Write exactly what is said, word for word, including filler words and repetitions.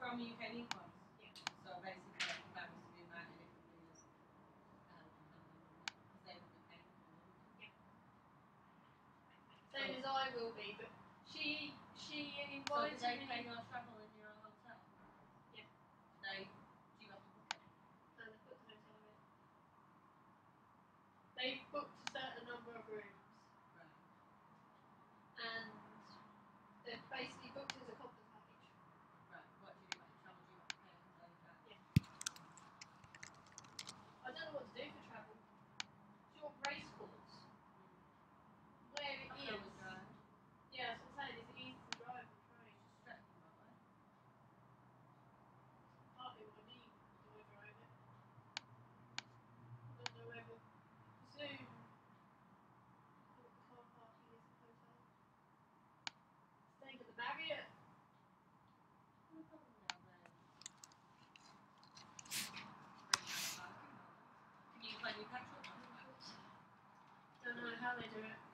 from U K Newcomers. Yeah. So basically, like, if I was to be invited, it would be as a helping hand because they would be paying for it. Yeah. Same as I will be, but she she So do invited they me. pay your travel in your hotel? Yeah. They do you have to book it? No, they put the hotel in. They've booked a certain number of rooms, Right. and they've basically booked it as a company package. Right. What do you do about your travel? Do you have to pay it until you back? Yeah. I don't know what to do for travel. Do you want race course? Where it I is? can always drive. Yeah, that's what I'm saying. Is it easy to drive on train? Just straight from my way. Partly what I mean. Do I drive it? I don't know whether. Presume what the car parking is at the hotel. Staying at the Marriott. We'll probably have um, really nice parking. Can you claim your petrol on the back? Don't know how they do it.